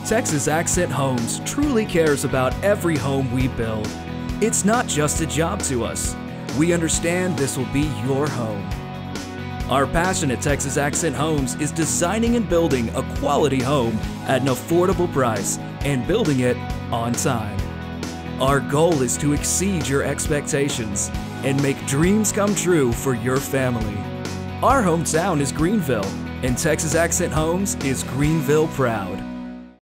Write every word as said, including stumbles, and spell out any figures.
Texas Accent Homes truly cares about every home we build. It's not just a job to us. We understand this will be your home. Our passion at Texas Accent Homes is designing and building a quality home at an affordable price and building it on time. Our goal is to exceed your expectations and make dreams come true for your family. Our hometown is Greenville, and Texas Accent Homes is Greenville proud.